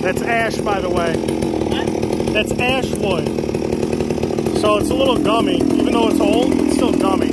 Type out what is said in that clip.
That's ash, by the way. What? That's ash wood. So it's a little gummy. Even though it's old, it's still gummy.